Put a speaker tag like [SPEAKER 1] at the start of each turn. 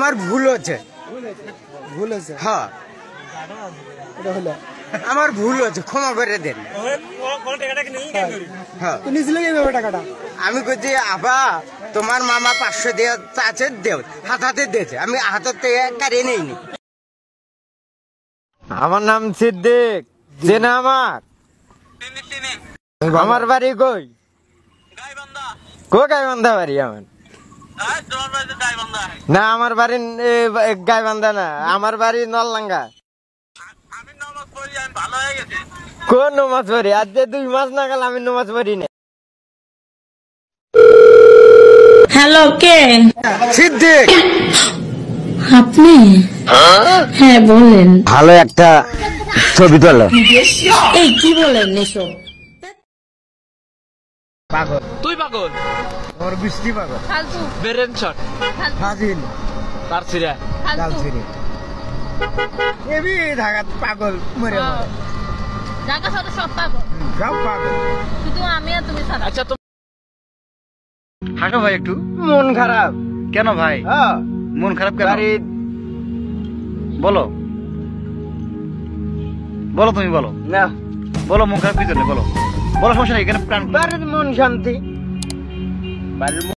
[SPEAKER 1] আমার ভুল হচ্ছে হ্যাঁ আমার ভুল হচ্ছে ক্ষমা করে দেন। আমি কইছি আবা তোমার মামা 500 দিয়ে আছে দেও হাতে দিয়েছে আমি হাতের থেকে কারিয়ে নেইনি।
[SPEAKER 2] আমার নাম সিদ্দিক চেনা আমার বাড়ি কই গাইবান্ধা বাড়ি আমার না আমার বাড়ি গাইবান্ধা না আমার বাড়ি নলডাঙ্গা। কোন নমাজ পড়ি আজ 2 মাস না গেল আমি নমাজ পড়ি না।
[SPEAKER 3] হ্যালো কে?
[SPEAKER 1] সিদ্দিক
[SPEAKER 3] আপনি? হ্যাঁ বলেন।
[SPEAKER 2] ভালো একটা ছবি তোলো।
[SPEAKER 3] এই কি বলেন এসব?
[SPEAKER 1] পাগল
[SPEAKER 4] তুই পাগল
[SPEAKER 1] ওর বৃষ্টি পাগল
[SPEAKER 4] ফালতু বেরেন শট
[SPEAKER 1] ফাজিল
[SPEAKER 4] তার ছিড়া
[SPEAKER 1] ফালতু এবি ঢাকা পাগল মরে
[SPEAKER 5] ঢাকা শহরে সব পাগল
[SPEAKER 1] সব পাগল
[SPEAKER 5] শুধু আমি আর তুমি ছাড়া।
[SPEAKER 4] আচ্ছা
[SPEAKER 1] হাঁটো ভাই একটু
[SPEAKER 2] মন খারাপ
[SPEAKER 1] কেন ভাই? মন খারাপ কেন? বলো বলো তুমি বলো
[SPEAKER 2] না
[SPEAKER 1] বলো মন খারাপ কি জন্য বলো বলো সমস্যা নেই এখানে প্রাণ
[SPEAKER 2] বাড়ির মন শান্তি